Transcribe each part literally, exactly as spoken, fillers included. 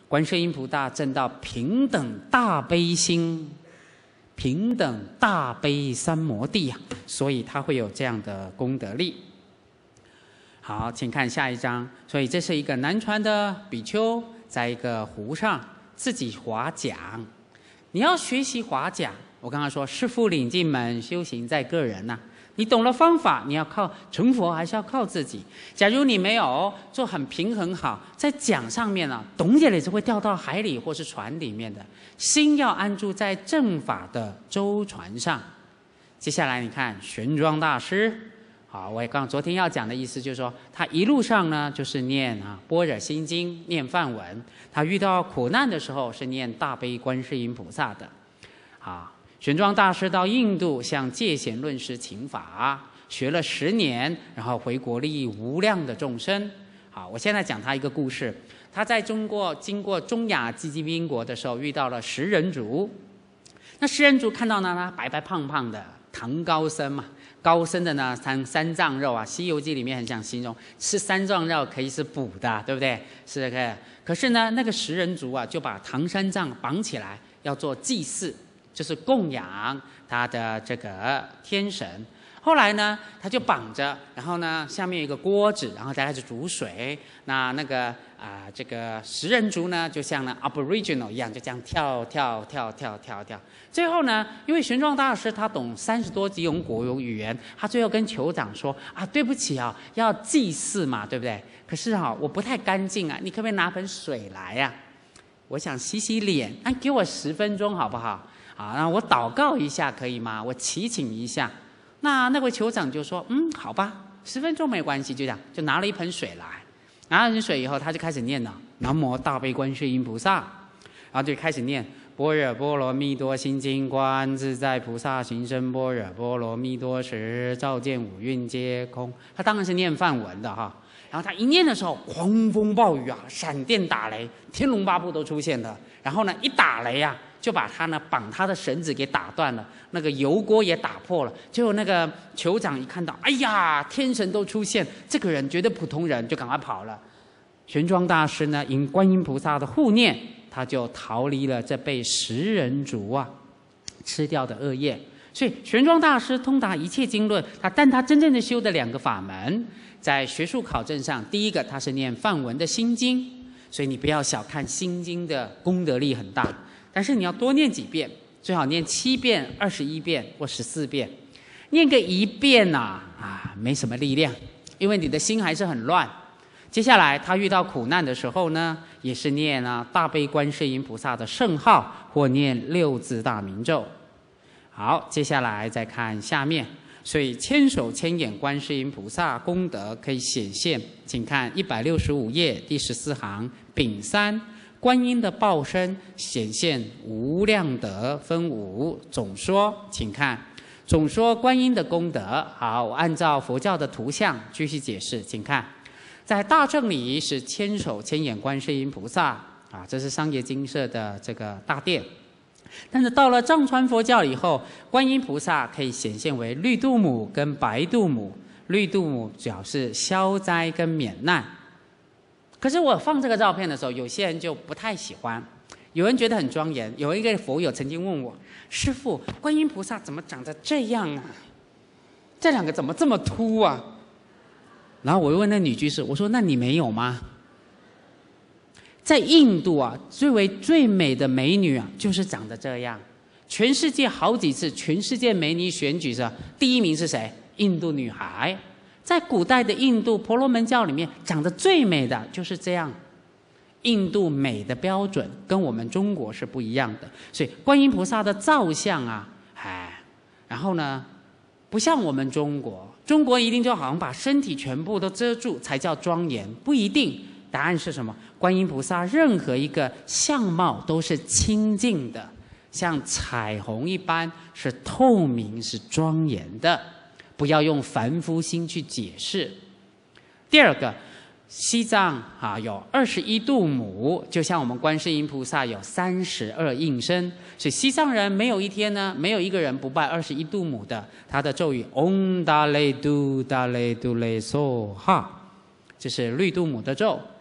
观世音菩萨证到平等大悲心，平等大悲三摩地呀、啊，所以他会有这样的功德力。好，请看下一章。所以这是一个南传的比丘，在一个湖上自己划桨。你要学习划桨，我刚刚说师父领进门，修行在个人呐、啊。你懂了方法，你要靠成佛，还是要靠自己？假如你没有做很平衡好，在桨上面啊，懂起来就会掉到海里或是船里面的。心要安住在正法的舟船上。接下来你看玄奘大师，好，我刚昨天要讲的意思就是说，他一路上呢就是念啊般若心经，念梵文。他遇到苦难的时候是念大悲观世音菩萨的。好。玄奘大师到印度向戒贤论师请法，学了十年，然后回国利益无量的众生。好，我现在讲他一个故事。他在中国经过中亚积极宾国的时候，遇到了食人族。那食人族看到呢，白白胖胖的唐高僧嘛，高僧的呢三三藏肉啊，《西游记》里面很想形容，吃三藏肉可以是补的，对不对？是这个。可是呢，那个食人族啊，就把唐三藏绑起来，要做祭祀。就是供养他的这个天神。后来呢，他就绑着，然后呢，下面有一个锅子，然后再开始煮水。那那个啊、呃，这个食人族呢，就像那 Aboriginal 一样，就这样跳跳跳跳跳跳。最后呢，因为玄奘大师他懂三十多几种国语言，他最后跟酋长说啊，对不起啊，要祭祀嘛，对不对？可是啊，我不太干净啊，你可不可以拿盆水来呀、啊？我想洗洗脸，哎、啊，给我十分钟好不好？啊，那我祷告一下可以吗？我祈请一下。那那位酋长就说：“嗯，好吧，十分钟没关系。”就这样，就拿了一盆水来。拿了盆水以后，他就开始念了“南无大悲观世音菩萨”，然后就开始念“般若波罗蜜多心经”，观自在菩萨行深般若波罗蜜多时，照见五蕴皆空。他当然是念梵文的哈。然后他一念的时候，狂风暴雨啊，闪电打雷，天龙八部都出现了。然后呢，一打雷啊，就把他呢绑他的绳子给打断了，那个油锅也打破了。结果那个酋长一看到，哎呀，天神都出现，这个人绝对普通人，就赶快跑了。玄奘大师呢，因观音菩萨的护念，他就逃离了这被食人族啊吃掉的恶业。所以玄奘大师通达一切经论，他但他真正的修的两个法门，在学术考证上，第一个他是念梵文的心经，所以你不要小看心经的功德力很大，但是你要多念几遍，最好念七遍、二十一遍或十四遍。念个一遍呐、啊，啊，没什么力量，因为你的心还是很乱。接下来他遇到苦难的时候呢，也是念啊大悲观世音菩萨的圣号，或念六字大明咒。好，接下来再看下面。所以千手千眼观世音菩萨功德可以显现，请看一百六十五页第十四行丙三，观音的报身显现无量德分五总说，请看总说观音的功德。好，我按照佛教的图像继续解释，请看在大正里是千手千眼观世音菩萨啊，这是商业精舍的这个大殿。但是到了藏传佛教以后，观音菩萨可以显现为绿度母跟白度母。绿度母表示消灾跟免难。可是我放这个照片的时候，有些人就不太喜欢，有人觉得很庄严。有一个佛友曾经问我：“师父，观音菩萨怎么长得这样啊？这两个怎么这么凸啊？”然后我问那女居士，我说：“那你没有吗？”在印度啊，最为最美的美女啊，就是长得这样。全世界好几次，全世界美女选举是第一名是谁？印度女孩。在古代的印度婆罗门教里面，长得最美的就是这样。印度美的标准跟我们中国是不一样的，所以观音菩萨的造像啊，哎，然后呢，不像我们中国，中国一定就好像把身体全部都遮住才叫庄严，不一定。答案是什么？观音菩萨任何一个相貌都是清净的，像彩虹一般，是透明，是庄严的。不要用凡夫心去解释。第二个，西藏啊有二十一度母，就像我们观世音菩萨有三十二应身，所以西藏人没有一天呢，没有一个人不拜二十一度母的。他的咒语 Om Da Le Du Da Le Du Le So Ha， 这是绿度母的咒。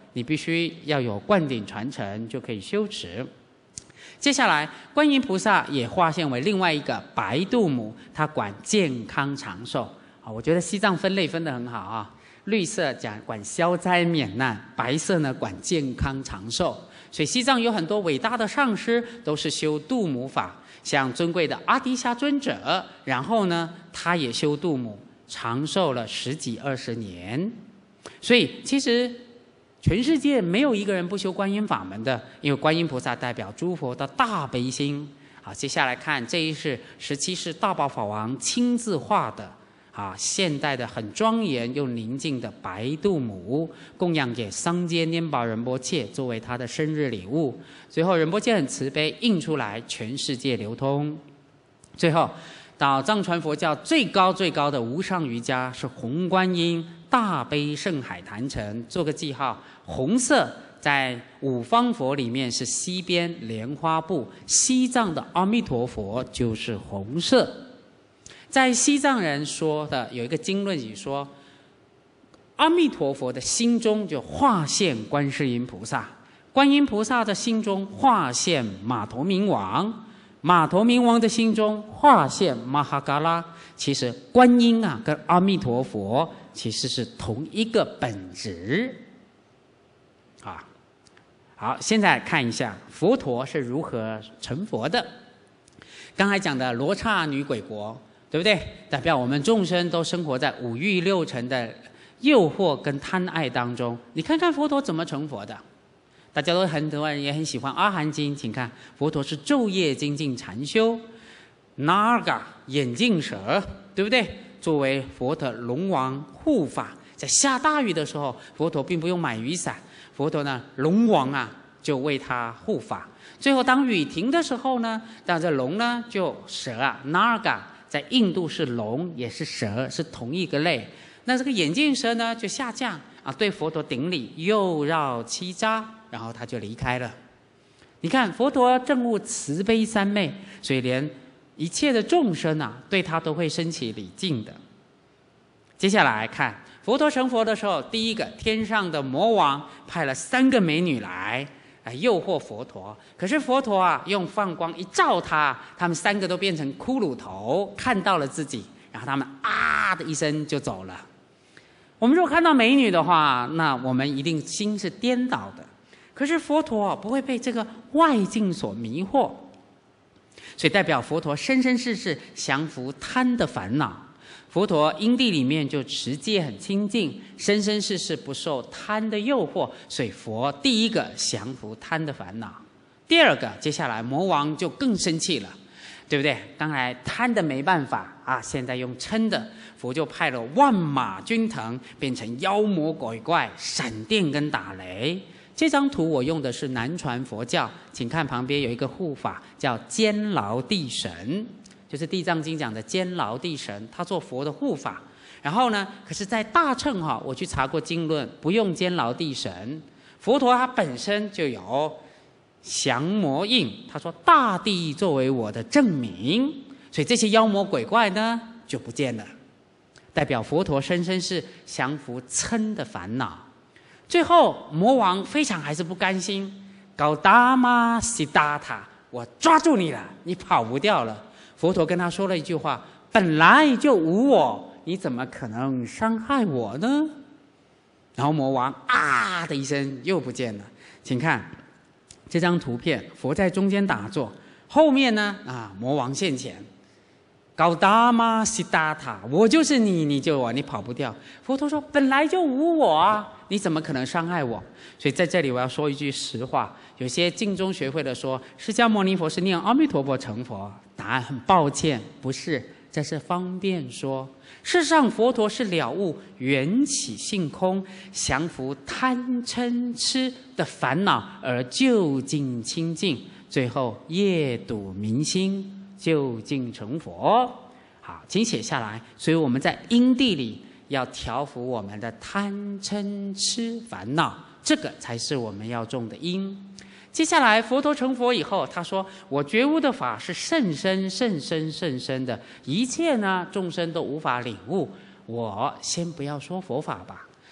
你必须要有灌顶传承，就可以修持。接下来，观音菩萨也化现为另外一个白度母，它管健康长寿。啊，我觉得西藏分类分得很好啊。绿色讲管消灾免难，白色呢管健康长寿。所以西藏有很多伟大的上师都是修度母法，像尊贵的阿底峡尊者，然后呢他也修度母，长寿了十几二十年。所以其实全世界没有一个人不修观音法门的，因为观音菩萨代表诸佛的大悲心。好，接下来看这一是十七世大宝法王亲自画的，啊，现代的很庄严又宁静的白度母，供养给桑杰拈宝仁波切作为他的生日礼物。最后仁波切很慈悲，印出来全世界流通。最后到藏传佛教最高最高的无上瑜伽是红观音大悲圣海坛城，做个记号。红色在五方佛里面是西边莲花部，西藏的阿弥陀佛就是红色。在西藏人说的有一个经论语说，阿弥陀佛的心中就化现观世音菩萨，观音菩萨的心中化现马头明王，马头明王的心中化现玛哈嘎拉。其实观音啊跟阿弥陀佛其实是同一个本质啊。好，现在看一下佛陀是如何成佛的。刚才讲的罗刹女鬼国，对不对？代表我们众生都生活在五欲六尘的诱惑跟贪爱当中。你看看佛陀怎么成佛的？大家都很多人也很喜欢阿含经，请看佛陀是昼夜精进禅修。Naga 眼镜蛇，对不对？作为佛的龙王护法，在下大雨的时候，佛陀并不用买雨伞，佛陀呢，龙王啊就为他护法。最后当雨停的时候呢，但这龙呢就蛇啊 Naga。在印度是龙也是蛇，是同一个类。那这个眼镜蛇呢就下降啊，对佛陀顶礼，又绕七匝，然后他就离开了。你看佛陀证悟慈悲三昧，所以连一切的众生啊对他都会升起礼敬的。接下来看佛陀成佛的时候，第一个天上的魔王派了三个美女来来诱惑佛陀，可是佛陀啊用放光一照他，他们三个都变成骷髅头，看到了自己，然后他们啊的一声就走了。我们如果看到美女的话，那我们一定心是颠倒的。可是佛陀不会被这个外境所迷惑，所以代表佛陀生生世世降服贪的烦恼。佛陀因地里面就持戒很清净，生生世世不受贪的诱惑，所以佛第一个降服贪的烦恼。第二个，接下来魔王就更生气了，对不对？刚才贪的没办法啊，现在用嗔的，佛就派了万马军腾，变成妖魔鬼怪，闪电跟打雷。这张图我用的是南传佛教，请看旁边有一个护法叫监牢地神，就是地藏经讲的监牢地神，他做佛的护法。然后呢，可是在大乘哈，我去查过经论，不用监牢地神，佛陀他本身就有降魔印，他说大地作为我的证明，所以这些妖魔鬼怪呢就不见了，代表佛陀生生是降服嗔的烦恼。最后魔王非常还是不甘心，高达玛悉达塔，我抓住你了，你跑不掉了。佛陀跟他说了一句话，本来就无我，你怎么可能伤害我呢？然后魔王啊的一声又不见了。请看这张图片，佛在中间打坐，后面呢啊魔王现前，高达玛悉达塔，我就是你，你救我，你跑不掉。佛陀说本来就无我啊，你怎么可能伤害我？所以在这里我要说一句实话，有些净宗学会的说释迦牟尼佛是念阿弥陀佛成佛，答案很抱歉，不是，这是方便说。事实上佛陀是了悟缘起性空，降服贪嗔痴的烦恼而究竟清净，最后业睹明心，究竟成佛。好，请写下来。所以我们在因地里要调伏我们的贪嗔痴烦恼，这个才是我们要种的因。接下来佛陀成佛以后，他说我觉悟的法是甚深甚深甚深的，一切呢众生都无法领悟，我先不要说佛法吧，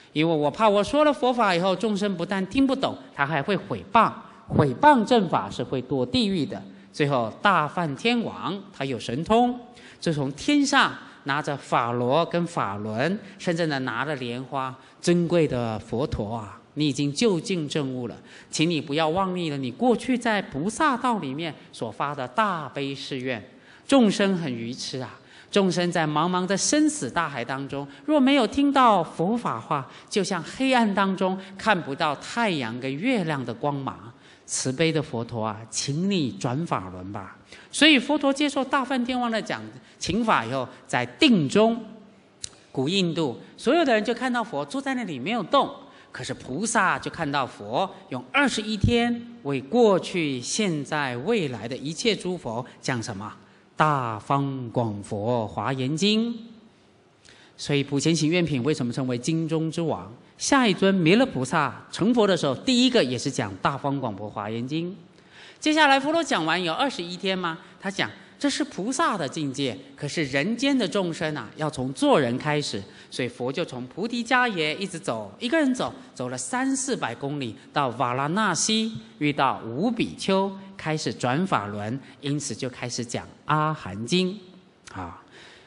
因为我怕我说了佛法以后，众生不但听不懂，他还会毁谤，毁谤正法是会堕地狱的。最后大梵天王他有神通，就从天上拿着法螺跟法轮，甚至呢拿着莲花，珍贵的佛陀啊，你已经就近证悟了，请你不要忘记了你过去在菩萨道里面所发的大悲誓愿。众生很愚痴啊，众生在茫茫的生死大海当中，若没有听到佛法话，就像黑暗当中看不到太阳跟月亮的光芒。慈悲的佛陀啊，请你转法轮吧。所以佛陀接受大梵天王的讲请法以后，在定中，古印度所有的人就看到佛坐在那里没有动，可是菩萨就看到佛用二十一天为过去、现在、未来的一切诸佛讲什么？大方广佛华严经。所以普贤行愿品为什么称为经中之王？下一尊弥勒菩萨成佛的时候，第一个也是讲大方广佛华严经。接下来佛陀讲完有二十一天吗？他讲这是菩萨的境界，可是人间的众生啊，要从做人开始，所以佛就从菩提伽耶一直走，一个人走，走了三四百公里，到瓦拉纳西遇到五比丘，开始转法轮，因此就开始讲阿含经。啊，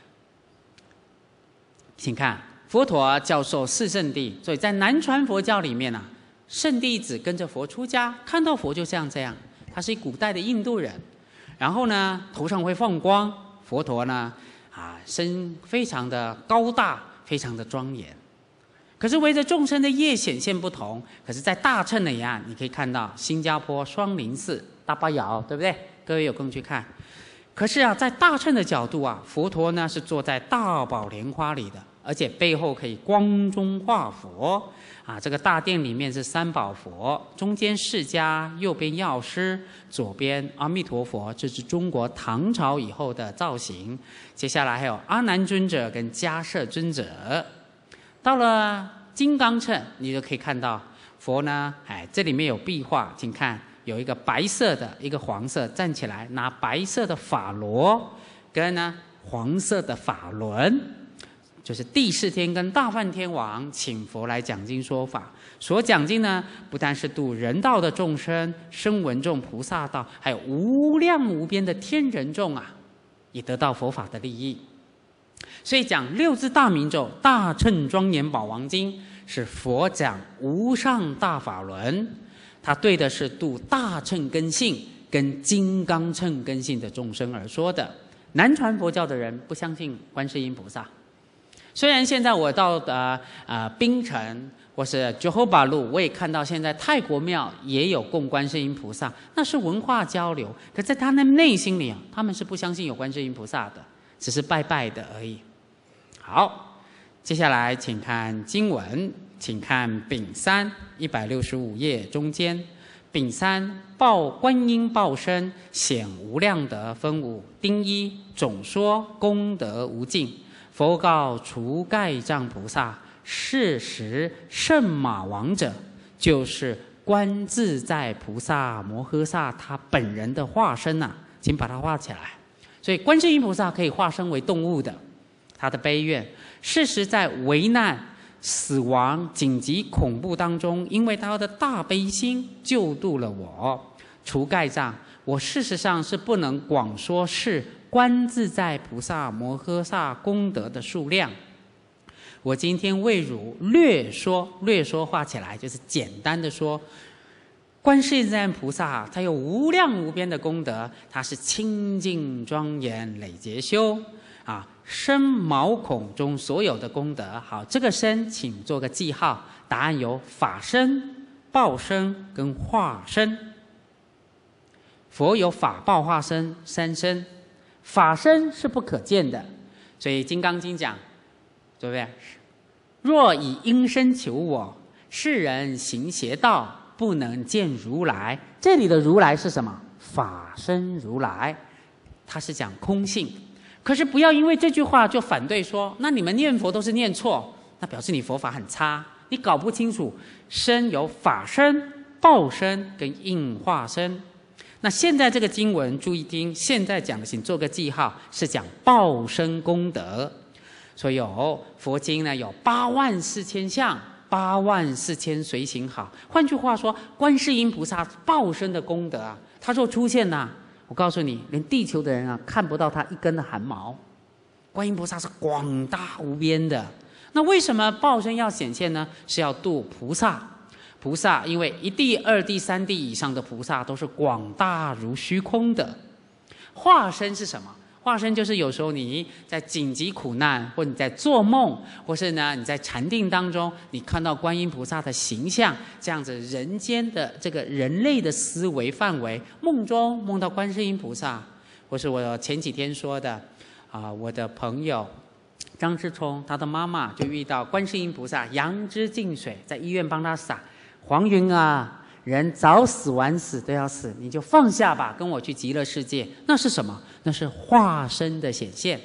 请看佛陀教授四圣谛，所以在南传佛教里面啊，圣弟子跟着佛出家，看到佛就像这样，他是古代的印度人。然后呢，头上会放光，佛陀呢，啊，身非常的高大，非常的庄严。可是围着众生的业显现不同。可是，在大乘的呀，你可以看到新加坡双林寺大巴窑，对不对？各位有空去看。可是啊，在大乘的角度啊，佛陀呢是坐在大宝莲花里的，而且背后可以光中化佛。啊，这个大殿里面是三宝佛，中间释迦，右边药师，左边阿弥陀佛，这是中国唐朝以后的造型。接下来还有阿难尊者跟迦摄尊者。到了金刚乘，你就可以看到佛呢，哎，这里面有壁画，请看有一个白色的，一个黄色，站起来拿白色的法螺，跟呢黄色的法轮。就是第四天跟大梵天王请佛来讲经说法，所讲经呢，不但是度人道的众生、声闻众、菩萨道，还有无量无边的天人众啊，也得到佛法的利益。所以讲六字大明咒《大乘庄严宝王经》，是佛讲无上大法轮，它对的是度大乘根性跟金刚乘根性的众生而说的。南传佛教的人不相信观世音菩萨。虽然现在我到呃呃槟城或是九后巴路，我也看到现在泰国庙也有供观世音菩萨，那是文化交流。可在他们内心里啊，他们是不相信有观世音菩萨的，只是拜拜的而已。好，接下来请看经文，请看丙三一百六十五页中间，丙三报观音报身显无量德分五，丁一总说功德无尽。佛告除盖障菩萨，是时圣马王者，就是观自在菩萨摩诃萨他本人的化身呐、啊，请把它画起来。所以观世音菩萨可以化身为动物的，他的悲愿，是时在危难、死亡、紧急、恐怖当中，因为他的大悲心救度了我，除盖障。我事实上是不能广说是观自在菩萨摩诃萨功德的数量，我今天为汝略说，略说画起来就是简单的说，观世音菩萨他有无量无边的功德，他是清净庄严累劫修啊，身毛孔中所有的功德。好，这个身请做个记号，答案有法身、报身跟化身。佛有法报化身三身，法身是不可见的，所以《金刚经》讲，对不对？若以因身求我，世人行邪道，不能见如来。这里的如来是什么？法身如来，它是讲空性。可是不要因为这句话就反对说，那你们念佛都是念错，那表示你佛法很差，你搞不清楚身有法身、报身跟应化身。那现在这个经文注意听，现在讲的请做个记号，是讲报身功德。所以有佛经呢有八万四千相， 八万四千随行好。换句话说，观世音菩萨报身的功德啊，他若出现呐、啊，我告诉你，连地球的人啊看不到他一根的汗毛。观音菩萨是广大无边的。那为什么报身要显现呢？是要度菩萨。菩萨因为一地、二地、三地以上的菩萨都是广大如虚空的。化身是什么？化身就是有时候你在紧急苦难，或你在做梦，或是呢你在禅定当中，你看到观音菩萨的形象，这样子人间的这个人类的思维范围，梦中梦到观世音菩萨，或是我前几天说的啊、呃，我的朋友张志聪，他的妈妈就遇到观世音菩萨杨枝净水，在医院帮他洒。黄云啊，人早死晚死都要死，你就放下吧，跟我去极乐世界。那是什么？那是化身的显现，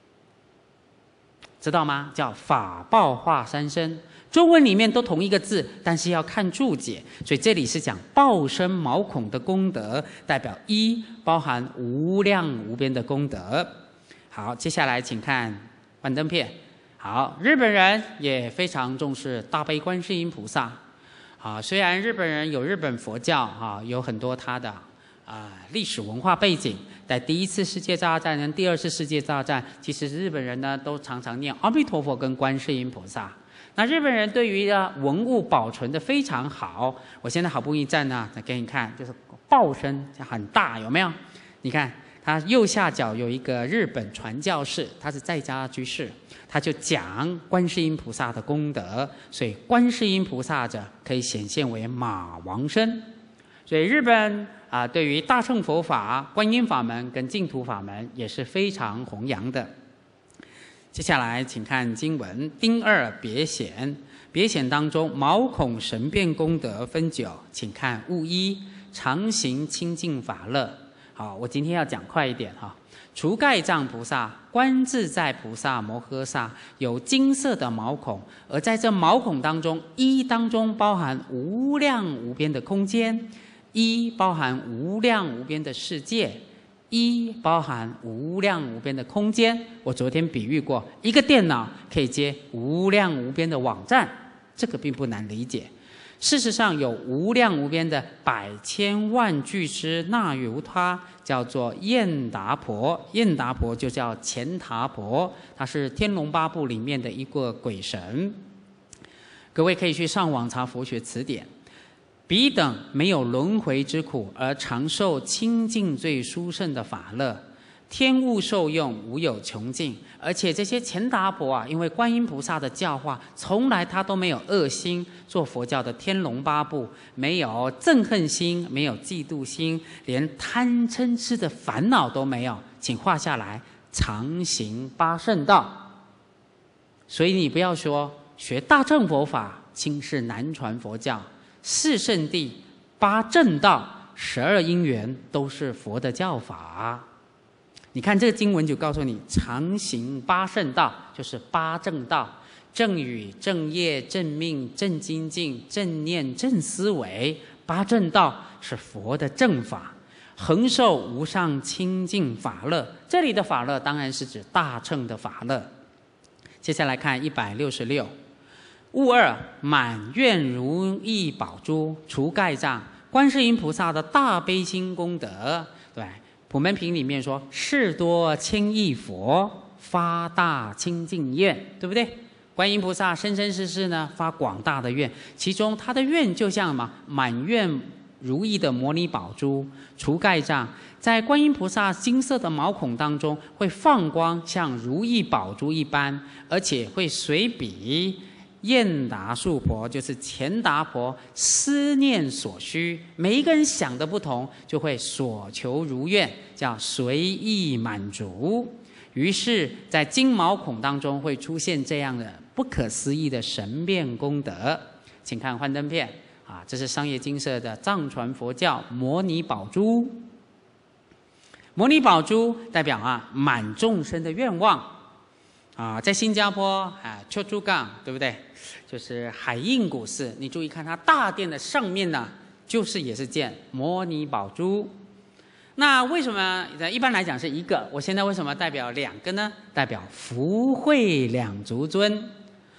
知道吗？叫法报化三身。中文里面都同一个字，但是要看注解，所以这里是讲报身毛孔的功德，代表一，包含无量无边的功德。好，接下来请看幻灯片。好，日本人也非常重视大悲观世音菩萨。啊，虽然日本人有日本佛教啊，有很多他的啊历史文化背景，在第一次世界大战跟第二次世界大战，其实日本人呢都常常念阿弥陀佛跟观世音菩萨。那日本人对于呢文物保存的非常好。我现在好不容易站呢，再给你看，就是报身很大，有没有？你看。他右下角有一个日本传教士，他是在家居士，他就讲观世音菩萨的功德，所以观世音菩萨者可以显现为马王身。所以日本啊、呃，对于大乘佛法、观音法门跟净土法门也是非常弘扬的。接下来请看经文丁二别显，别显当中毛孔神变功德分九，请看物一常行清净法乐。好，我今天要讲快一点哈。除盖藏菩萨、观自在菩萨摩诃萨有金色的毛孔，而在这毛孔当中，一当中包含无量无边的空间，一包含无量无边的世界，一包含无量无边的空间。我昨天比喻过，一个电脑可以接无量无边的网站，这个并不难理解。事实上有无量无边的百千万俱胝那由他，叫做焰达婆。焰达婆就叫乾达婆，他是天龙八部里面的一个鬼神。各位可以去上网查佛学词典。彼等没有轮回之苦，而常受清净最殊胜的法乐，天物受用无有穷尽。而且这些乾达婆啊，因为观音菩萨的教化，从来他都没有恶心，做佛教的天龙八部，没有憎恨心，没有嫉妒心，连贪嗔痴的烦恼都没有。请画下来，常行八圣道。所以你不要说学大乘佛法轻视南传佛教，四圣谛、八正道、十二因缘都是佛的教法。你看这个经文就告诉你，常行八圣道就是八正道：正语、正业、正命、正精进、正念、正思维。八正道是佛的正法，恒受无上清净法乐。这里的法乐当然是指大乘的法乐。接下来看一百六十六，物二满愿如意宝珠，除盖障，观世音菩萨的大悲心功德，对。普门品里面说，事多千亿佛发大清净愿，对不对？观音菩萨生生世世呢发广大的愿，其中他的愿就像嘛满愿如意的摩尼宝珠，除盖障，在观音菩萨金色的毛孔当中会放光，像如意宝珠一般，而且会随彼焰达树婆，就是乾达婆思念所需，每一个人想的不同，就会所求如愿，叫随意满足。于是在金毛孔当中会出现这样的不可思议的神变功德。请看幻灯片啊，这是商业金色的藏传佛教摩尼宝珠。摩尼宝珠代表啊满众生的愿望啊，在新加坡啊秋珠港，对不对？就是海印古寺，你注意看它大殿的上面呢，就是也是建摩尼宝珠。那为什么一般来讲是一个？我现在为什么代表两个呢？代表福慧两足尊。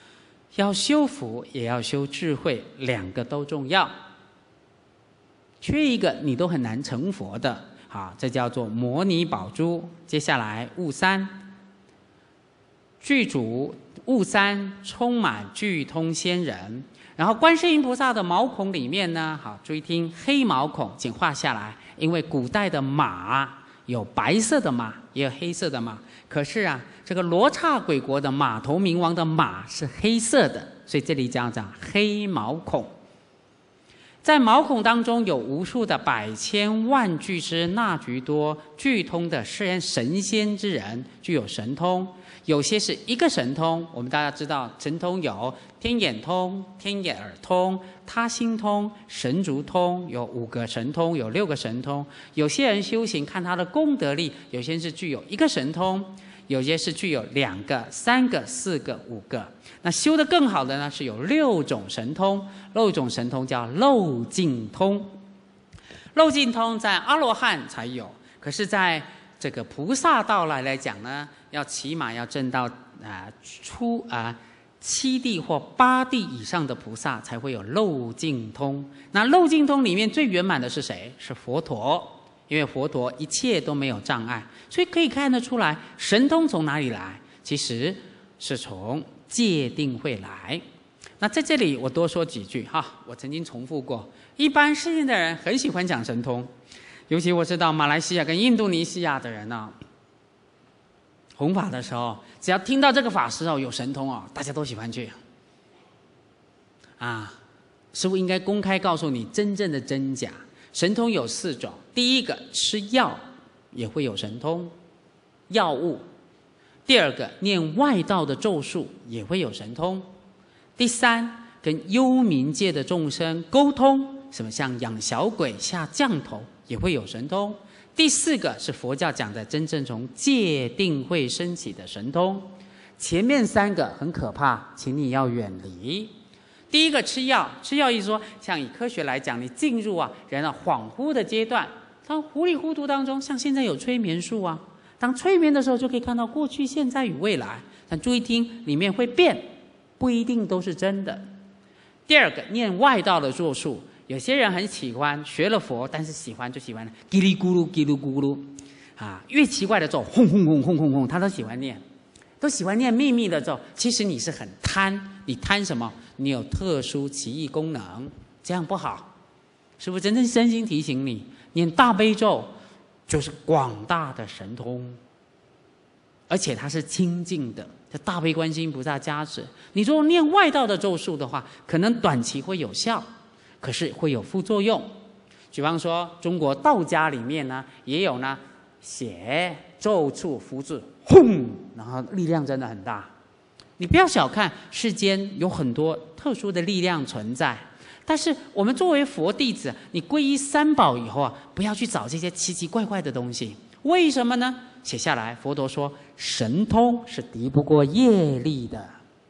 要修福也要修智慧，两个都重要。缺一个你都很难成佛的。好，这叫做摩尼宝珠。接下来悟三，具足悟三充满具通仙人。然后观世音菩萨的毛孔里面呢，好，注意听，黑毛孔，请画下来。因为古代的马有白色的马，也有黑色的马。可是啊，这个罗刹鬼国的马头明王的马是黑色的，所以这里讲讲黑毛孔。在毛孔当中有无数的百千万俱之那俱多具通的神神仙之人，具有神通。有些是一个神通，我们大家知道神通有天眼通、天眼耳通、他心通、神足通，有五个神通，有六个神通。有些人修行看他的功德力，有些人是具有一个神通，有些是具有两个、三个、四个、五个。那修得更好的呢，是有六种神通，六种神通叫漏尽通。漏尽通在阿罗汉才有，可是在这个菩萨道来来讲呢，要起码要证到啊、呃、初啊、呃、七地或八地以上的菩萨才会有漏尽通。那漏尽通里面最圆满的是谁？是佛陀，因为佛陀一切都没有障碍，所以可以看得出来，神通从哪里来？其实是从戒定慧来。那在这里我多说几句哈，我曾经重复过，一般世间的人很喜欢讲神通。尤其我知道马来西亚跟印度尼西亚的人呢、啊，弘法的时候，只要听到这个法师哦有神通哦，大家都喜欢去。啊，师父应该公开告诉你真正的真假。神通有四种，第一个吃药也会有神通，药物；第二个念外道的咒术也会有神通；第三跟幽冥界的众生沟通，什么像养小鬼、下降头。也会有神通。第四个是佛教讲的真正从戒定慧升起的神通。前面三个很可怕，请你要远离。第一个吃药，吃药意思说，像以科学来讲，你进入啊人啊恍惚的阶段，当糊里糊涂当中，像现在有催眠术啊，当催眠的时候就可以看到过去、现在与未来。但注意听，里面会变，不一定都是真的。第二个念外道的咒术。有些人很喜欢学了佛，但是喜欢就喜欢叽里咕噜叽里咕噜，啊，越奇怪的咒，轰轰轰轰轰轰，他都喜欢念，都喜欢念秘密的咒。其实你是很贪，你贪什么？你有特殊奇异功能，这样不好。师父真正真心提醒你，念大悲咒就是广大的神通，而且它是清净的，这大悲观世音菩萨加持。你如果念外道的咒术的话，可能短期会有效。可是会有副作用，比方说中国道家里面呢，也有呢写咒处符字，轰，然后力量真的很大。你不要小看世间有很多特殊的力量存在，但是我们作为佛弟子，你皈依三宝以后啊，不要去找这些奇奇怪怪的东西。为什么呢？写下来，佛陀说，神通是敌不过业力的。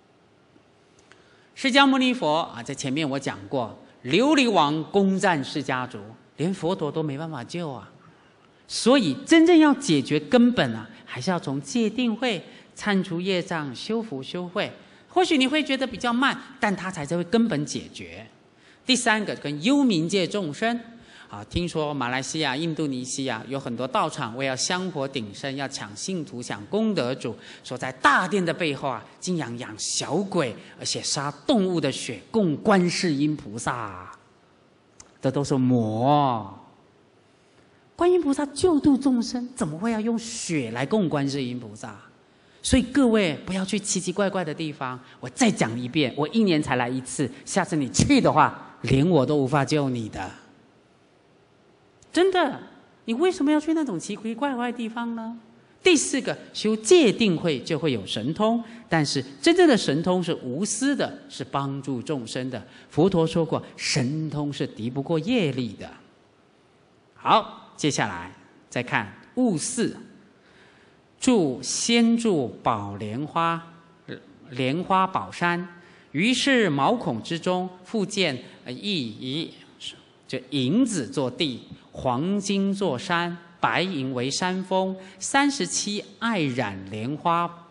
释迦牟尼佛啊，在前面我讲过。琉璃王攻占释迦族，连佛陀都没办法救啊！所以真正要解决根本啊，还是要从戒定慧、忏除业障、修福修慧。或许你会觉得比较慢，但它才会根本解决。第三个跟幽冥界众生啊，听说马来西亚、印度尼西亚有很多道场为要香火鼎盛，要抢信徒、抢功德主，说在大殿的背后啊，竟养养小鬼，而且杀动物的血供观世音菩萨，这都是魔。观音菩萨救度众生，怎么会要用血来供观世音菩萨？所以各位不要去奇奇怪怪的地方。我再讲一遍，我一年才来一次，下次你去的话，连我都无法救你的。真的，你为什么要去那种奇奇怪怪的地方呢？第四个，修戒定慧就会有神通，但是真正的神通是无私的，是帮助众生的。佛陀说过，神通是敌不过业力的。好，接下来再看悟四，住先住宝莲花，莲花宝山，于是毛孔之中复见一一，就银子作地。黄金作山，白银为山峰，三十七爱染莲花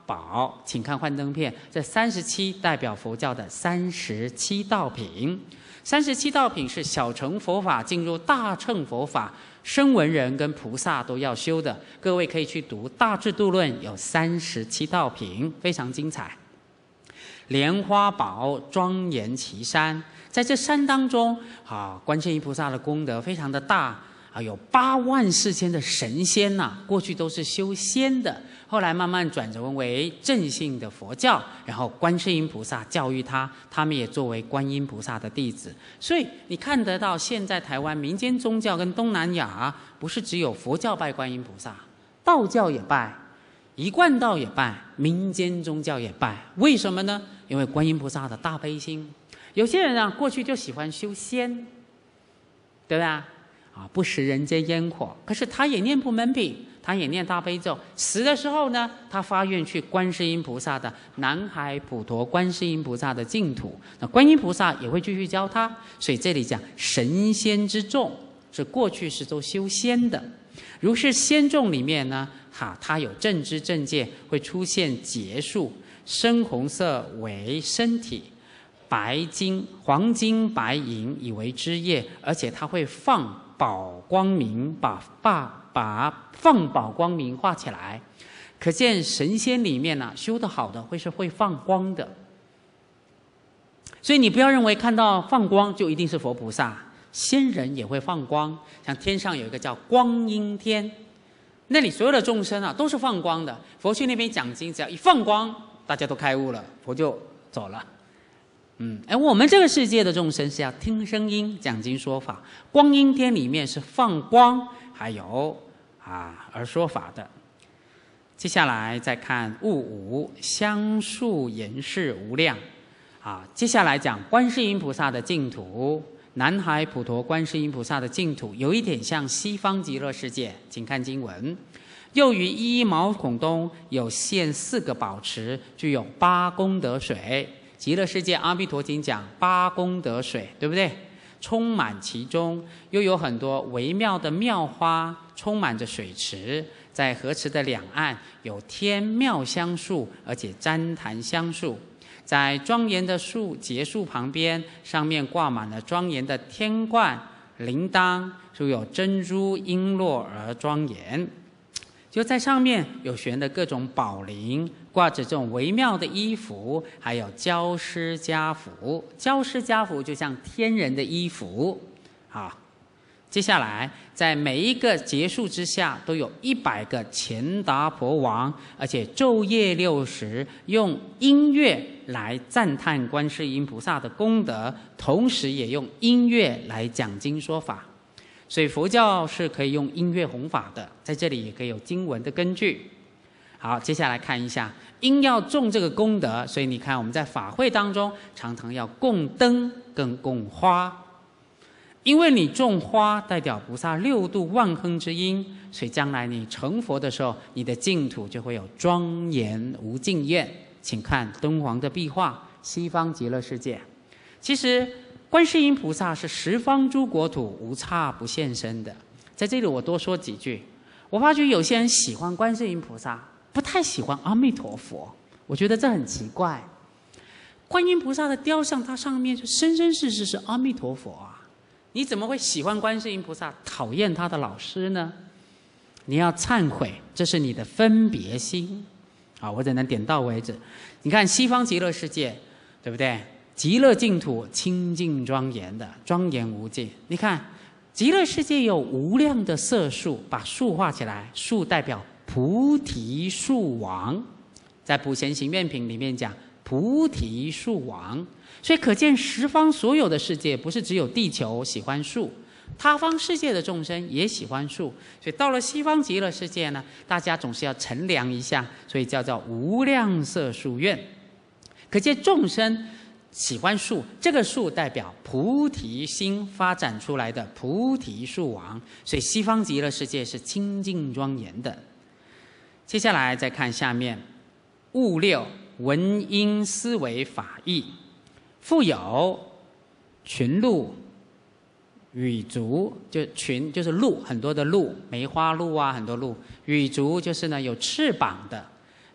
宝，请看幻灯片，这三十七代表佛教的三十七道品。三十七道品是小乘佛法进入大乘佛法，声闻人跟菩萨都要修的。各位可以去读《大智度论》，有三十七道品，非常精彩。莲花宝庄严其山，在这山当中，啊，观世音菩萨的功德非常的大。啊，有八万四千的神仙呐、啊，过去都是修仙的，后来慢慢转成为正信的佛教，然后观世音菩萨教育他，他们也作为观音菩萨的弟子。所以你看得到，现在台湾民间宗教跟东南亚，不是只有佛教拜观音菩萨，道教也拜，一贯道也拜，民间宗教也拜。为什么呢？因为观音菩萨的大悲心。有些人啊，过去就喜欢修仙，对不对啊？啊，不食人间烟火，可是他也念普门品，他也念大悲咒。死的时候呢，他发愿去观世音菩萨的南海普陀观世音菩萨的净土，那观音菩萨也会继续教他。所以这里讲神仙之众，是过去是都修仙的。如是仙众里面呢，哈，他有正知正见，会出现结束，深红色为身体。白金、黄金、白银以为枝叶，而且它会放宝光明，把把把放宝光明画起来。可见神仙里面呢、啊，修得好的会是会放光的。所以你不要认为看到放光就一定是佛菩萨，仙人也会放光。像天上有一个叫光阴天，那里所有的众生啊都是放光的。佛去那边讲经，只要一放光，大家都开悟了，佛就走了。嗯，而我们这个世界的众生是要听声音讲经说法，光阴天里面是放光，还有啊而说法的。接下来再看物五香树严饰无量，啊，接下来讲观世音菩萨的净土，南海普陀观世音菩萨的净土，有一点像西方极乐世界，请看经文。又于一一毛孔东有现四个宝池，具有八功德水。极乐世界阿弥陀经讲八功德水，对不对？充满其中，又有很多微妙的妙花，充满着水池。在河池的两岸有天妙香树，而且旃檀香树。在庄严的树结树旁边，上面挂满了庄严的天冠、铃铛，就有珍珠璎珞而庄严。就在上面有悬的各种宝铃，挂着这种微妙的衣服，还有娇施家服。娇施家服就像天人的衣服。好，接下来在每一个结束之下，都有一百个乾达婆王，而且昼夜六时用音乐来赞叹观世音菩萨的功德，同时也用音乐来讲经说法。所以佛教是可以用音乐弘法的，在这里也可以有经文的根据。好，接下来看一下，因要种这个功德，所以你看我们在法会当中常常要供灯跟供花，因为你种花代表菩萨六度万亨之因，所以将来你成佛的时候，你的净土就会有庄严无尽愿。请看敦煌的壁画，西方极乐世界。其实观世音菩萨是十方诸国土无差不现身的。在这里我多说几句，我发觉有些人喜欢观世音菩萨，不太喜欢阿弥陀佛，我觉得这很奇怪。观音菩萨的雕像，它上面就生生世世是阿弥陀佛啊，你怎么会喜欢观世音菩萨，讨厌他的老师呢？你要忏悔，这是你的分别心。好，我只能点到为止。你看西方极乐世界，对不对？极乐净土清净庄严的，庄严无尽。你看极乐世界有无量的色树，把树画起来，树代表菩提树王，在普贤行愿品里面讲菩提树王。所以可见十方所有的世界，不是只有地球喜欢树，他方世界的众生也喜欢树。所以到了西方极乐世界呢，大家总是要乘凉一下，所以叫做无量色树愿。可见众生喜欢树，这个树代表菩提心发展出来的菩提树王，所以西方极乐世界是清净庄严的。接下来再看下面，物六文音思维法义，复有群鹿、羽竹，就群就是鹿，很多的鹿，梅花鹿啊，很多鹿。羽竹就是呢有翅膀的。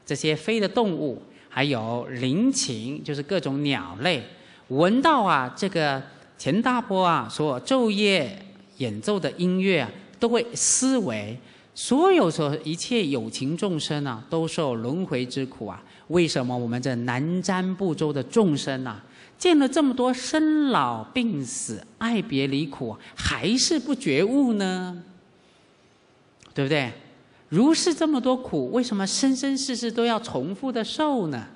这些飞的动物，还有灵禽，就是各种鸟类，闻到啊这个钱大波啊所昼夜演奏的音乐啊，都会思维，所有所一切有情众生啊，都受轮回之苦啊。为什么我们这南瞻部洲的众生啊，见了这么多生老病死、爱别离苦，还是不觉悟呢？对不对？如是这么多苦，为什么生生世世都要重复的受呢？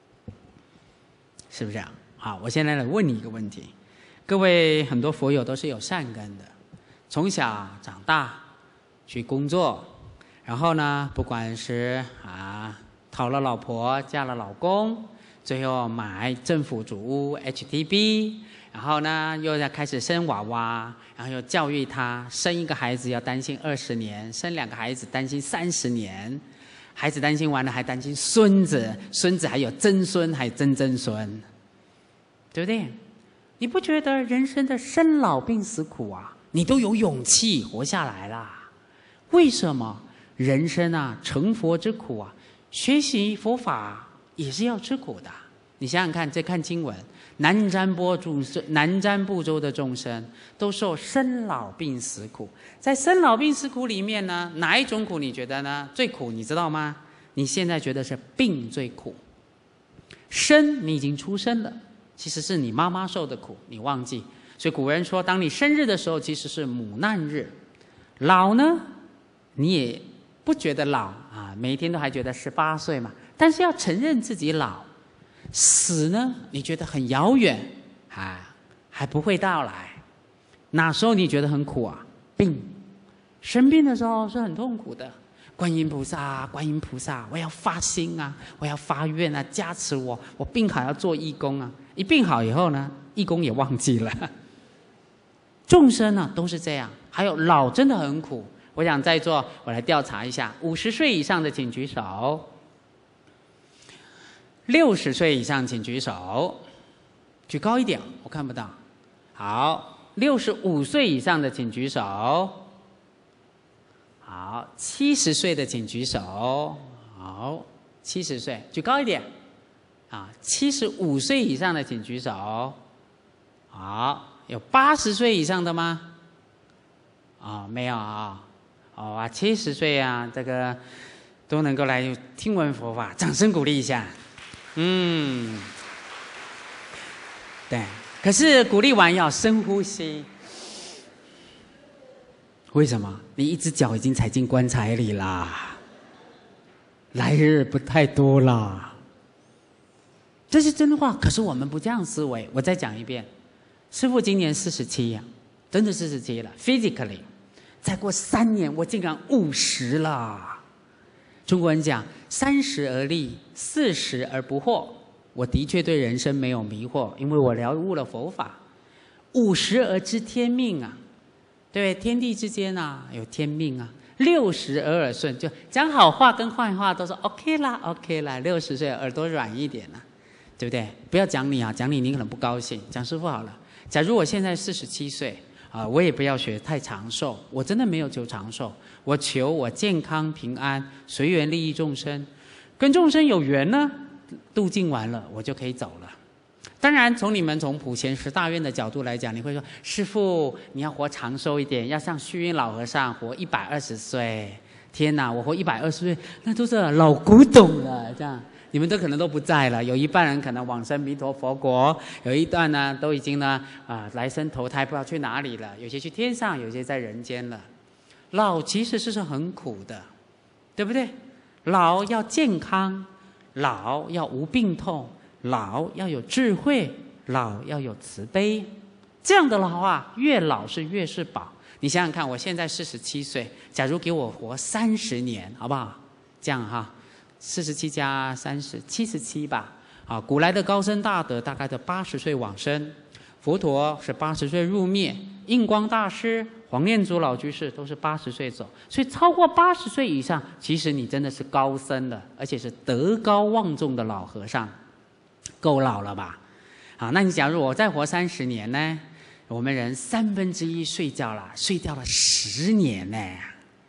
是不是啊？好，我现在来问你一个问题。各位很多佛友都是有善根的，从小长大去工作，然后呢，不管是啊讨了老婆，嫁了老公，最后买政府主屋 H D B， 然后呢又要开始生娃娃，然后又教育他，生一个孩子要担心二十年，生两个孩子担心三十年，孩子担心完了还担心孙子，孙子还有曾孙，还有曾曾孙，对不对？你不觉得人生的生老病死苦啊，你都有勇气活下来啦？为什么人生啊成佛之苦啊，学习佛法也是要吃苦的？你想想看，再看经文，南瞻波众生，南瞻部洲的众生都受生老病死苦。在生老病死苦里面呢，哪一种苦你觉得呢最苦？你知道吗？你现在觉得是病最苦。生你已经出生了，其实是你妈妈受的苦，你忘记。所以古人说，当你生日的时候，其实是母难日。老呢，你也不觉得老啊，每一天都还觉得十八岁嘛，但是要承认自己老。死呢，你觉得很遥远啊，还不会到来。哪时候你觉得很苦啊？病，生病的时候是很痛苦的。观音菩萨，观音菩萨，我要发心啊，我要发愿啊，加持我，我病好要做义工啊。一病好以后呢，义工也忘记了。众生呢、啊、都是这样。还有老真的很苦。我想在座，我来调查一下，五十岁以上的请举手。六十岁以上请举手，举高一点，我看不到。好，六十五岁以上的请举手。好，七十岁的请举手。好，七十岁，举高一点。啊，七十五岁以上的请举手。好，有八十岁以上的吗？啊、哦，没有啊。哦啊，七十岁啊，这个都能够来听闻佛法，掌声鼓励一下。嗯，对。可是鼓励完要深呼吸。为什么？你一只脚已经踩进棺材里啦，来日不太多啦。这是真话，可是我们不这样思维。我再讲一遍，师父今年四十七呀，真的四十七了 ，physically。再过三年，我竟然五十了。中国人讲三十而立，四十而不惑。我的确对人生没有迷惑，因为我了悟了佛法。五十而知天命啊，对，天地之间啊有天命啊。六十而耳顺，就讲好话跟坏话都说 OK 啦 ，OK 啦。六十岁耳朵软一点啊，对不对？不要讲你啊，讲你你可能不高兴。讲师父好了，假如我现在四十七岁。啊，我也不要学太长寿，我真的没有求长寿，我求我健康平安，随缘利益众生，跟众生有缘呢，度尽完了，我就可以走了。当然，从你们从普贤十大愿的角度来讲，你会说，师父你要活长寿一点，要像虚云老和尚活一百二十岁。天哪，我活一百二十岁，那都是老古董了，这样。你们都可能都不在了，有一半人可能往生弥陀佛国，有一段呢都已经呢啊、呃、来生投胎不知道去哪里了，有些去天上，有些在人间了。老其实是很苦的，对不对？老要健康，老要无病痛，老要有智慧，老要有慈悲。这样的老啊，越老是越是宝。你想想看，我现在四十七岁，假如给我活三十年，好不好？这样哈。四十七加三十，七十七吧。啊，古来的高僧大德大概在八十岁往生，佛陀是八十岁入灭，印光大师、黄念祖老居士都是八十岁走。所以超过八十岁以上，其实你真的是高僧了，而且是德高望重的老和尚，够老了吧？好，那你假如我再活三十年呢？我们人三分之一睡觉了，睡掉了十年呢。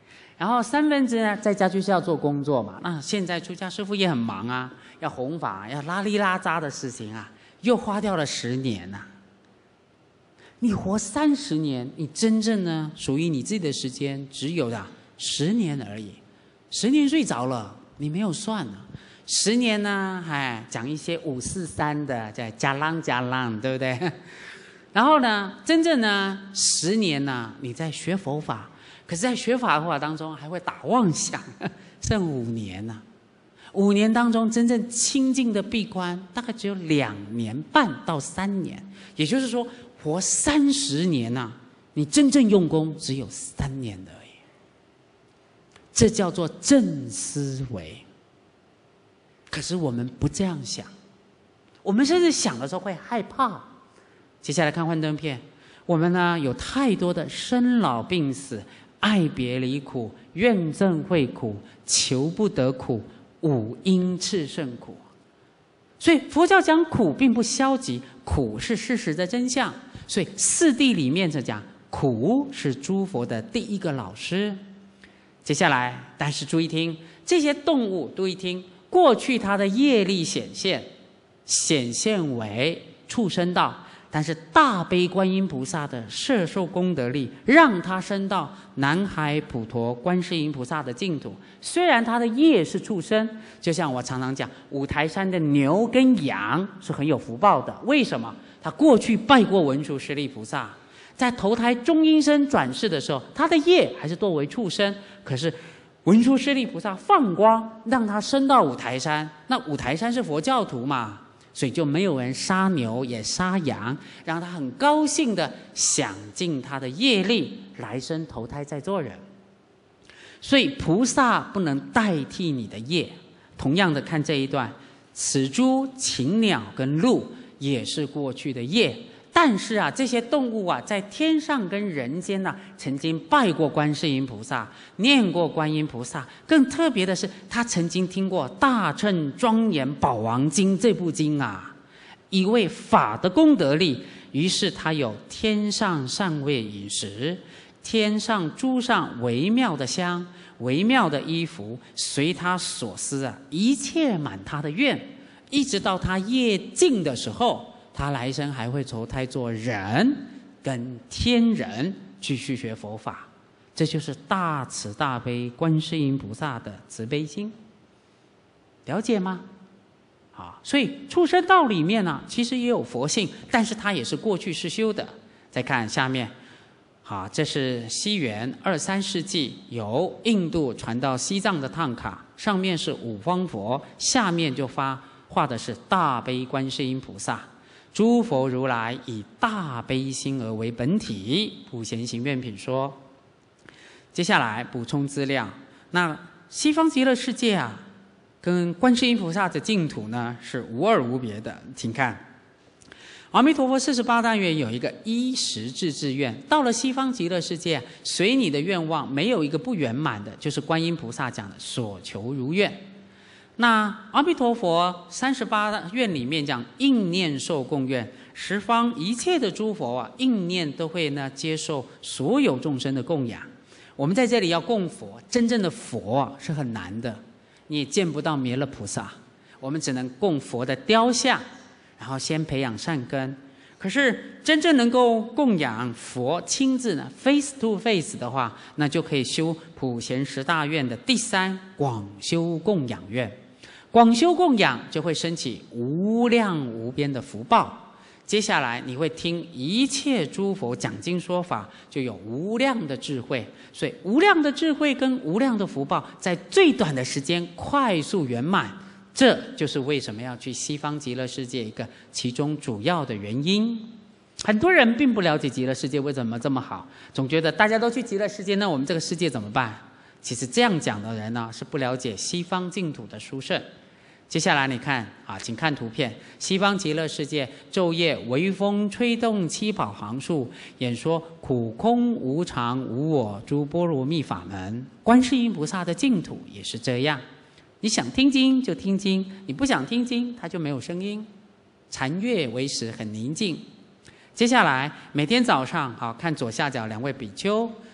然后三分之呢，在家就是要做工作嘛。那现在出家师父也很忙啊，要弘法，要拉里拉扎的事情啊，又花掉了十年呐、啊。你活三十年，你真正呢属于你自己的时间只有的十年而已。十年睡着了，你没有算呢。十年呢，哎，讲一些五四三的，在加浪加浪，对不对？然后呢，真正呢，十年呢，你在学佛法。可是，在学法的话当中，还会打妄想，剩五年呢、啊。五年当中，真正清净的闭关，大概只有两年半到三年。也就是说，活三十年呐、啊，你真正用功只有三年而已。这叫做正思维。可是我们不这样想，我们甚至想的时候会害怕。接下来看幻灯片，我们呢有太多的生老病死。爱别离苦、怨憎会苦、求不得苦、五阴炽盛苦。所以佛教讲苦并不消极，苦是事实的真相。所以四谛里面就讲，苦是诸佛的第一个老师。接下来，但是注意听，这些动物注意听，过去它的业力显现，显现为畜生道。但是大悲观音菩萨的摄受功德力，让他升到南海普陀观世音菩萨的净土。虽然他的业是畜生，就像我常常讲，五台山的牛跟羊是很有福报的。为什么？他过去拜过文殊师利菩萨，在投胎中阴身转世的时候，他的业还是多为畜生。可是文殊师利菩萨放光，让他升到五台山。那五台山是佛教徒嘛？所以就没有人杀牛也杀羊，让他很高兴的享尽他的业力，来生投胎再做人。所以菩萨不能代替你的业。同样的看这一段，此诸禽鸟跟鹿也是过去的业，但是啊，这些动物啊，在天上跟人间呢、啊，曾经拜过观世音菩萨，念过观音菩萨。更特别的是，他曾经听过《大乘庄严宝王经》这部经啊，以为法的功德力，于是他有天上善味饮食，天上诸上微妙的香，微妙的衣服，随他所思啊，一切满他的愿，一直到他业尽的时候。他来生还会投胎做人跟天人，继续学佛法。这就是大慈大悲观世音菩萨的慈悲心，了解吗？好，所以畜生道里面呢、啊，其实也有佛性，但是它也是过去世修的。再看下面，好，这是西元二三世纪由印度传到西藏的唐卡，上面是五方佛，下面就发画的是大悲观世音菩萨。诸佛如来以大悲心而为本体，普贤行愿品说。接下来补充资料，那西方极乐世界啊，跟观世音菩萨的净土呢是无二无别的。请看，阿弥陀佛四十八大愿有一个衣食住志愿，到了西方极乐世界，随你的愿望，没有一个不圆满的，就是观音菩萨讲的所求如愿。那阿弥陀佛三十八愿里面讲应念受供愿，十方一切的诸佛啊，应念都会呢接受所有众生的供养。我们在这里要供佛，真正的佛啊是很难的，你也见不到弥勒菩萨，我们只能供佛的雕像，然后先培养善根。可是真正能够供养佛亲自呢 face to face 的话，那就可以修普贤十大愿的第三广修供养愿。广修供养就会升起无量无边的福报。接下来你会听一切诸佛讲经说法，就有无量的智慧。所以无量的智慧跟无量的福报，在最短的时间快速圆满。这就是为什么要去西方极乐世界一个其中主要的原因。很多人并不了解极乐世界为什么这么好，总觉得大家都去极乐世界，那我们这个世界怎么办？其实这样讲的人呢，是不了解西方净土的殊胜。接下来你看啊，请看图片，西方极乐世界昼夜微风吹动七宝行树，演说苦空无常无我诸波罗蜜法门。观世音菩萨的净土也是这样，你想听经就听经，你不想听经它就没有声音。禅悦为实，很宁静。接下来每天早上好看左下角两位比丘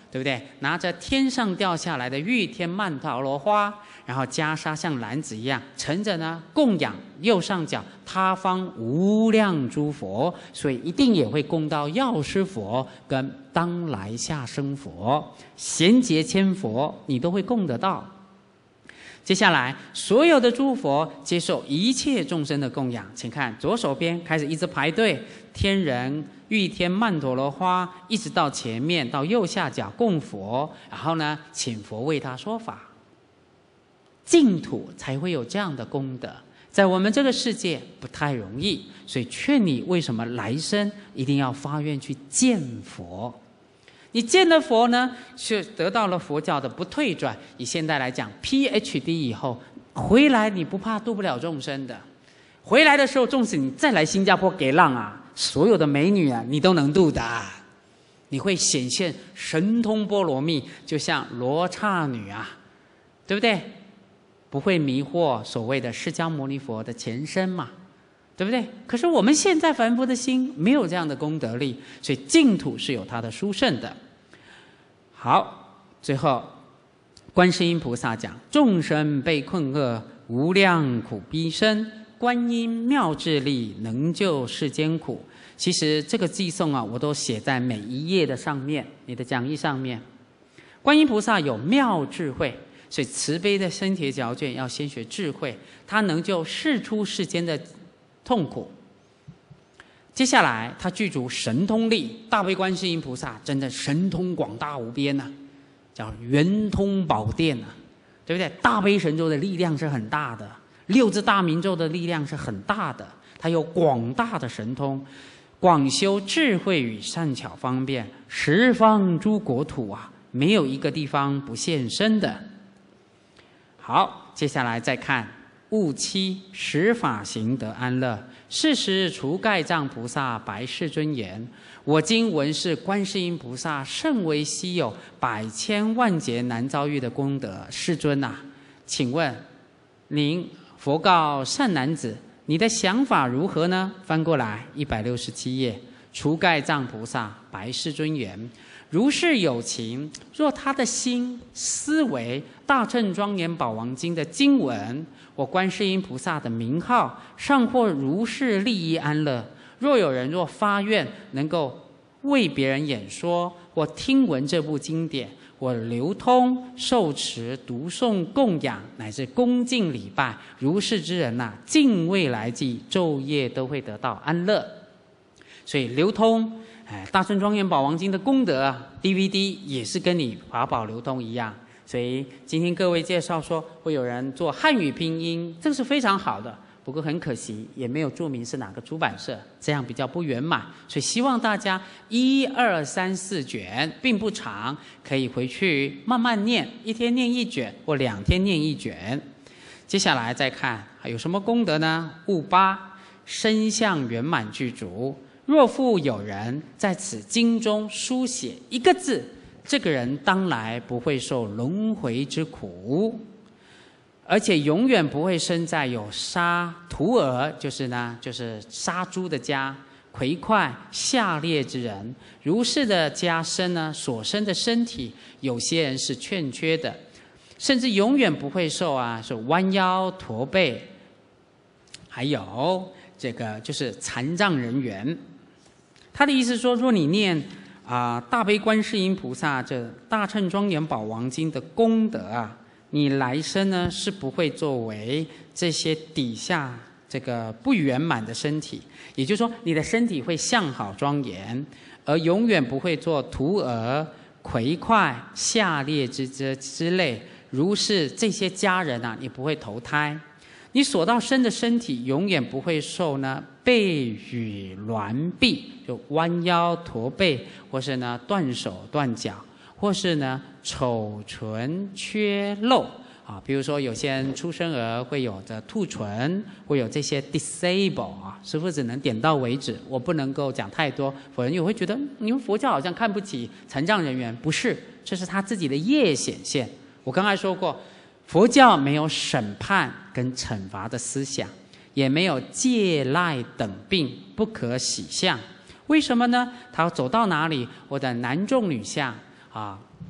对不对？拿着天上掉下来的玉天曼陀罗花，然后袈裟像篮子一样盛着呢，供养右上角他方无量诸佛，所以一定也会供到药师佛跟当来下生佛、贤劫千佛，你都会供得到。接下来，所有的诸佛接受一切众生的供养，请看左手边开始一直排队，天人、玉天曼陀罗花，一直到前面到右下角供佛，然后呢，请佛为他说法。净土才会有这样的功德，在我们这个世界不太容易，所以劝你为什么来生一定要发愿去见佛。你见了佛呢，是得到了佛教的不退转。以现在来讲 ，P H D 以后回来，你不怕度不了众生的。回来的时候，纵使你再来新加坡给浪啊，所有的美女啊，你都能度的。你会显现神通波罗蜜，就像罗刹女啊，对不对？不会迷惑所谓的释迦牟尼佛的前身嘛。对不对？可是我们现在凡夫的心没有这样的功德力，所以净土是有它的殊胜的。好，最后观世音菩萨讲：众生被困厄，无量苦逼身，观音妙智力，能救世间苦。其实这个偈颂啊，我都写在每一页的上面，你的讲义上面。观音菩萨有妙智慧，所以慈悲的身铁脚卷要先学智慧，它能救世出世间的痛苦。接下来他具足神通力，大悲观世音菩萨真的神通广大无边呐、啊，叫圆通宝殿呐、啊，对不对？大悲神咒的力量是很大的，六字大明咒的力量是很大的，他有广大的神通，广修智慧与善巧方便，十方诸国土啊，没有一个地方不现身的。好，接下来再看悟期十法行得安乐。是时除盖藏菩萨白世尊言：我今闻是观世音菩萨甚为稀有，百千万劫难遭遇的功德。世尊啊，请问您，佛告善男子，你的想法如何呢？翻过来一百六十七页，除盖藏菩萨白世尊言：如是有情，若他的心思维大乘庄严宝王经的经文，我观世音菩萨的名号，尚获如是利益安乐。若有人若发愿，能够为别人演说或听闻这部经典，或流通、受持、读诵、供养，乃至恭敬礼拜，如是之人呐、啊，尽未来际，昼夜都会得到安乐。所以流通，哎，大乘庄严宝王经的功德啊 ，D V D 也是跟你法宝流通一样。所以今天各位介绍说会有人做汉语拼音，这个是非常好的。不过很可惜，也没有注明是哪个出版社，这样比较不圆满。所以希望大家一二三四卷并不长，可以回去慢慢念，一天念一卷或两天念一卷。接下来再看还有什么功德呢？悟八身相圆满具足。若复有人在此经中书写一个字，这个人当来不会受轮回之苦，而且永远不会生在有杀屠尔，就是呢，就是杀猪的家，魁快下劣之人。如是的家身呢，所生的身体，有些人是欠缺的，甚至永远不会受啊，是弯腰驼背，还有这个就是残障人员。他的意思说，若你念啊、呃，大悲观世音菩萨这大乘庄严宝王经的功德啊，你来生呢是不会作为这些底下这个不圆满的身体，也就是说，你的身体会相好庄严，而永远不会做徒儿、魁快、下劣之之之类。如是这些家人啊，你不会投胎。你所到生的身体永远不会受呢背与挛臂，就弯腰驼背，或是呢断手断脚，或是呢丑唇缺漏啊。比如说有些人出生儿会有着兔唇，会有这些 disable 啊。师父只能点到为止，我不能够讲太多，否则你会觉得你们佛教好像看不起残障人员，不是，这是他自己的业显现。我刚才说过，佛教没有审判跟惩罚的思想，也没有戒赖等病不可喜相。为什么呢？他走到哪里，我的男众女相啊，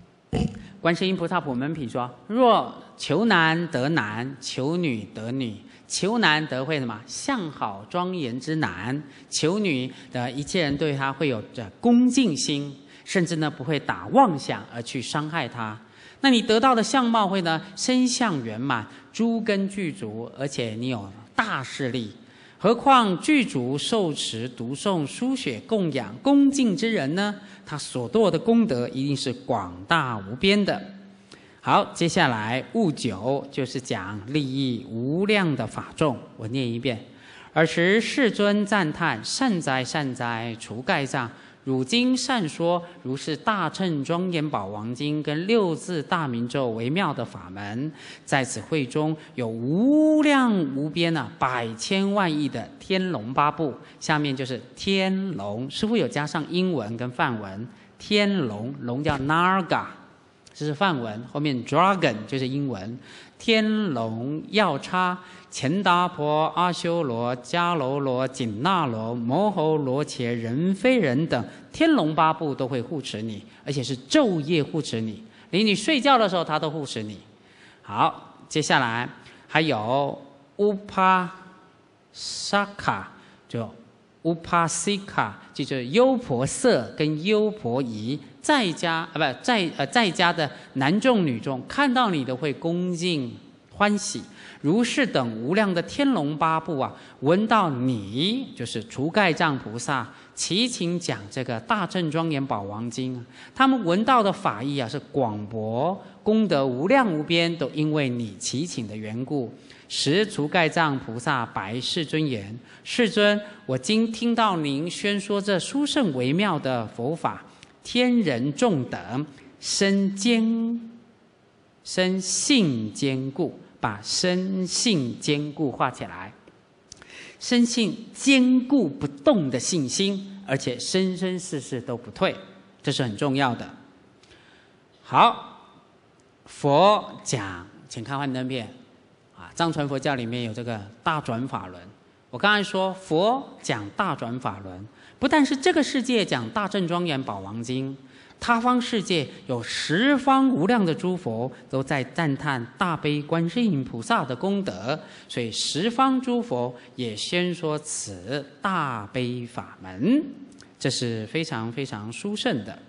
观世音菩萨普门品说：若求男得男，求女得女。求男得会什么？相好庄严之男。求女的一切人对他会有着恭敬心，甚至呢不会打妄想而去伤害他。那你得到的相貌会呢身相圆满，诸根具足，而且你有大势力。何况具足受持读诵书写供养恭敬之人呢？他所做的功德一定是广大无边的。好，接下来悟九就是讲利益无量的法众，我念一遍。尔时世尊赞叹：善哉善哉，除盖障！汝今善说如是大乘庄严宝王经跟六字大明咒微妙的法门，在此会中有无量无边啊，百千万亿的天龙八部。下面就是天龙，师父有加上英文跟梵文。天龙，龙叫 Naga， 这是梵文，后面 Dragon 就是英文。天龙药叉、乾达婆、阿修罗、迦楼罗、紧那罗、摩吼罗伽、人非人等天龙八部都会护持你，而且是昼夜护持你，连你睡觉的时候他都护持你。好，接下来还有乌帕萨卡，就乌帕西卡，就是优婆塞跟优婆夷，在家啊不在呃在家的男众女众看到你都会恭敬欢喜。如是等无量的天龙八部啊，闻到你就是除盖障菩萨祈请讲这个大乘庄严宝王经啊，他们闻到的法义啊是广博功德无量无边，都因为你祈请的缘故。时除盖障菩萨白世尊言：世尊，我今听到您宣说这殊胜微妙的佛法，天人众等身坚身性坚固。把身性坚固画起来，身性坚固不动的信心，而且生生世世都不退，这是很重要的。好，佛讲，请看幻灯片啊，藏传佛教里面有这个大转法轮。我刚才说佛讲大转法轮，不但是这个世界讲大正庄严宝王经，他方世界有十方无量的诸佛都在赞叹大悲观世音菩萨的功德，所以十方诸佛也宣说此大悲法门，这是非常非常殊胜的。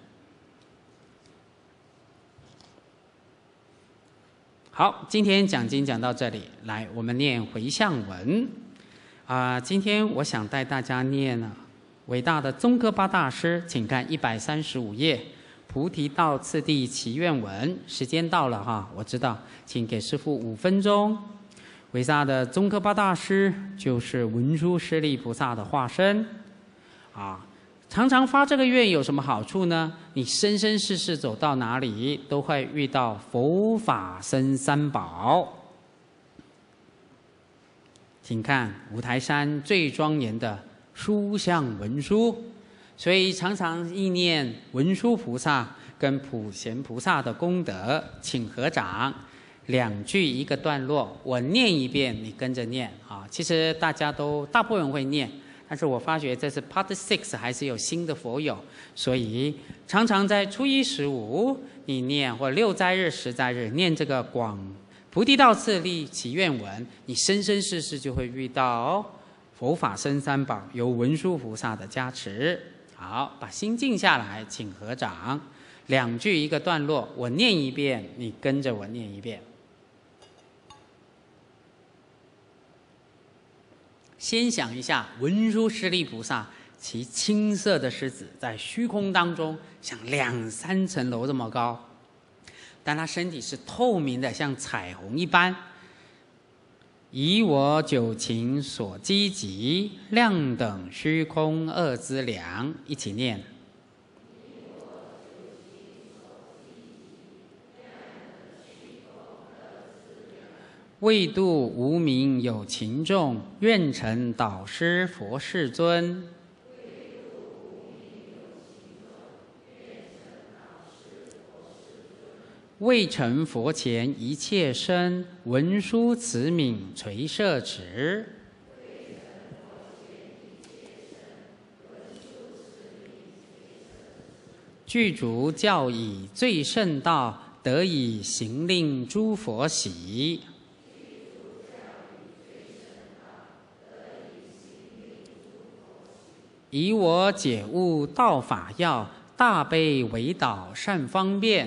好，今天讲经讲到这里，来我们念回向文啊、呃。今天我想带大家念呢伟大的宗喀巴大师，请看一百三十五页。菩提道次第祈愿文，时间到了哈，我知道，请给师父五分钟。伟大的宗喀巴大师就是文殊师利菩萨的化身啊。常常发这个愿有什么好处呢？你生生世世走到哪里，都会遇到佛法僧三宝。请看五台山最庄严的书相文殊。所以常常意念文殊菩萨跟普贤菩萨的功德，请合掌，两句一个段落，我念一遍，你跟着念啊。其实大家都大部分人会念，但是我发觉这是 Part Six 还是有新的佛友，所以常常在初一十五你念，或六斋日、十斋日念这个广菩提道次第祈愿文，你生生世世就会遇到佛法僧三宝，由文殊菩萨的加持。好，把心静下来，请合掌，两句一个段落，我念一遍，你跟着我念一遍。先想一下文殊师利菩萨，其青色的狮子在虚空当中，像两三层楼这么高，但他身体是透明的，像彩虹一般。以我九情所积集，量等虚空二资粮，一起念。为度无明有情众，愿成导师佛世尊。未成佛前一切身，文殊慈悯垂摄持。具足教以最胜道， 得以行令诸佛喜。以我解悟道法要，大悲为导善方便。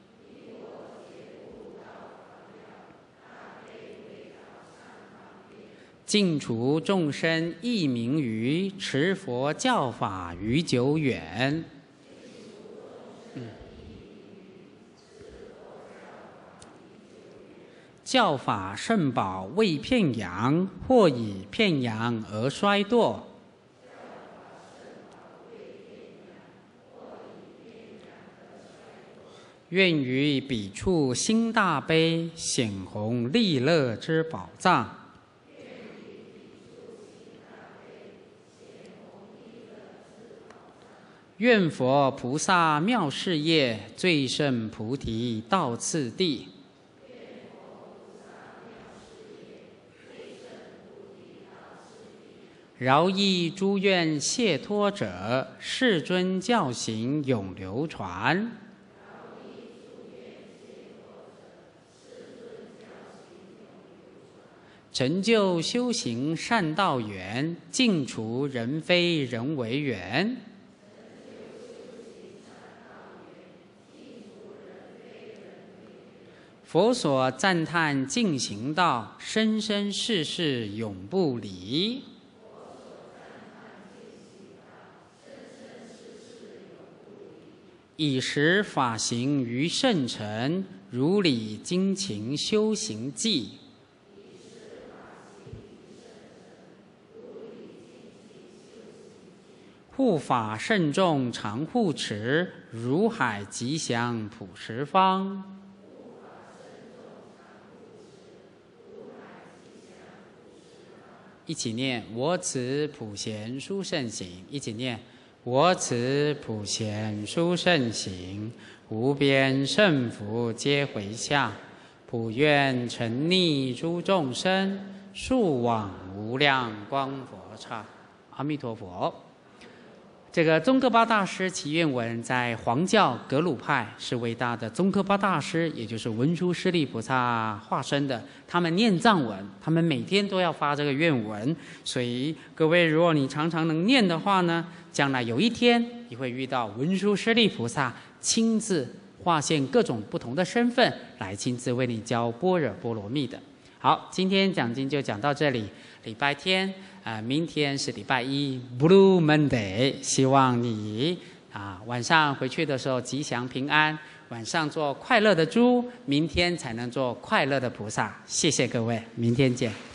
尽除众生忆名于，持佛教法于久远。嗯、教法圣宝未片扬，或以片扬而衰堕。愿于彼处兴大悲，显弘利乐之宝藏。愿佛菩萨妙事业，最胜菩提道次第。饶益诸愿解脱者，世尊教行永流传。成就修行善道缘，尽除人非人为缘。佛所赞叹净行道，生生世世永不离。以实法行于圣尘，如理精勤修行记。护法慎重常护持，如海吉祥普十方。一起念：我此普贤殊胜行。一起念：我此普贤殊胜行。无边胜福皆回向，普愿沉溺诸众生，速往无量光佛刹。阿弥陀佛。这个宗喀巴大师祈愿文在黄教格鲁派是伟大的宗喀巴大师，也就是文殊师利菩萨化身的。他们念藏文，他们每天都要发这个愿文。所以各位，如果你常常能念的话呢，将来有一天你会遇到文殊师利菩萨亲自化现各种不同的身份，来亲自为你教般若波罗蜜的。好，今天讲经就讲到这里。礼拜天啊、呃，明天是礼拜一 ，Blue Monday。希望你啊晚上回去的时候吉祥平安，晚上做快乐的猪，明天才能做快乐的菩萨。谢谢各位，明天见。